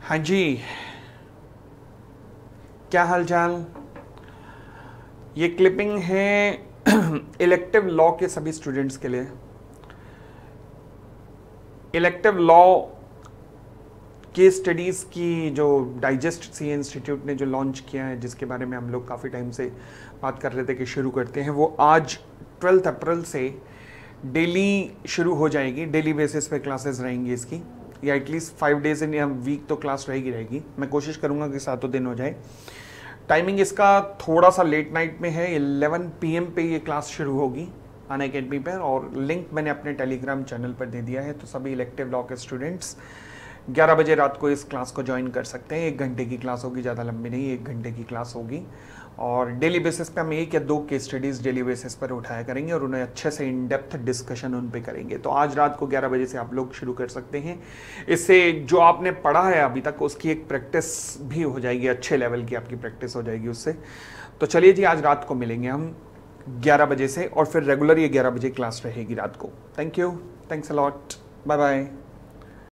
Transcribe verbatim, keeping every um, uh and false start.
हाँ जी, क्या हालचाल। ये क्लिपिंग है इलेक्टिव लॉ के सभी स्टूडेंट्स के लिए। इलेक्टिव लॉ के स्टडीज़ की जो डाइजेस्ट सी इंस्टीट्यूट ने जो लॉन्च किया है, जिसके बारे में हम लोग काफ़ी टाइम से बात कर रहे थे कि शुरू करते हैं, वो आज ट्वेल्थ अप्रैल से डेली शुरू हो जाएगी। डेली बेसिस पे क्लासेस रहेंगी इसकी, या at least five days in week तो क्लास रहेगी रहेगी मैं कोशिश करूँगा कि सातों दिन हो जाए। टाइमिंग इसका थोड़ा सा लेट नाइट में है, इलेवन पी एम पे ये क्लास शुरू होगी अनअकैडमी पर, और लिंक मैंने अपने टेलीग्राम चैनल पर दे दिया है। तो सभी इलेक्टिव लॉ के स्टूडेंट्स ग्यारह बजे रात को इस क्लास को ज्वाइन कर सकते हैं। एक घंटे की क्लास होगी, ज़्यादा लंबी नहीं, एक घंटे की क्लास होगी। और डेली बेसिस पे हम एक या दो केस स्टडीज़ डेली बेसिस पर उठाया करेंगे और उन्हें अच्छे से इन डेप्थ डिस्कशन उन पे करेंगे। तो आज रात को ग्यारह बजे से आप लोग शुरू कर सकते हैं। इससे जो आपने पढ़ा है अभी तक उसकी एक प्रैक्टिस भी हो जाएगी, अच्छे लेवल की आपकी प्रैक्टिस हो जाएगी उससे। तो चलिए जी, आज रात को मिलेंगे हम ग्यारह बजे से, और फिर रेगुलर ये ग्यारह बजे क्लास रहेगी रात को। Thank you, thanks a lot, bye bye.